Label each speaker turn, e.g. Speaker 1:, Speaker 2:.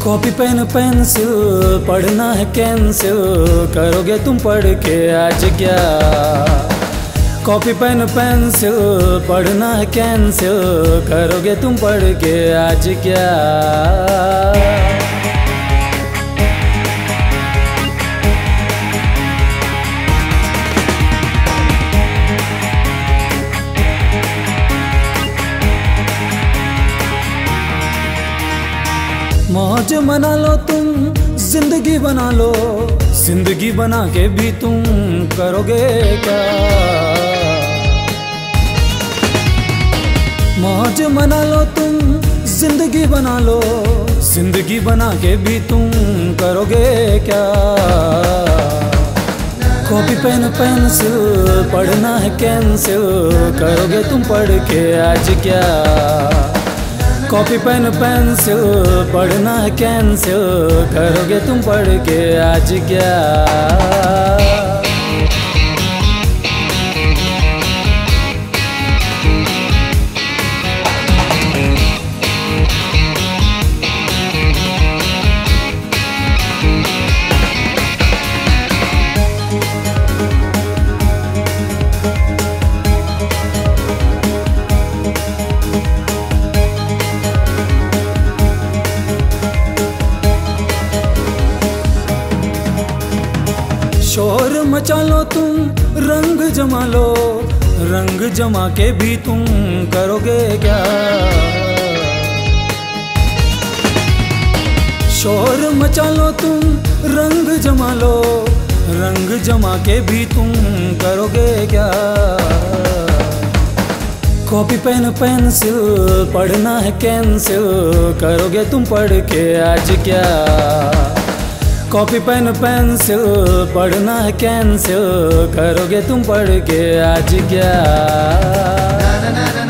Speaker 1: Copy pen pencil पढ़ना है cancel, करोगे तुम पढ़ के आज क्या। कॉपी पेन पेंसिल पढ़ना है कैंसिल, करोगे तुम पढ़ के आज क्या। मौज मना लो तुम, जिंदगी बना लो, जिंदगी बना के भी तुम करोगे क्या। मौज मना लो तुम, जिंदगी बना लो, जिंदगी बना के भी तुम करोगे क्या। कॉपी पेन पेंसिल पढ़ना है कैंसिल, करोगे तुम पढ़ के आज क्या। कॉपी पेन पेंसिल पढ़ना है कैंसिल, करोगे तुम पढ़ के आज क्या। शोर मचा लो तुम, रंग जमा लो, रंग जमा के भी तुम करोगे क्या। शोर मचा लो तुम, रंग जमा लो, रंग जमा के भी तुम करोगे क्या। कॉपी पेन पेंसिल पढ़ना है कैंसिल, करोगे तुम पढ़ के आज क्या। कॉपी पेन पेंसिल पढ़ना है कैंसिल, करोगे तुम पढ़ के आज क्या।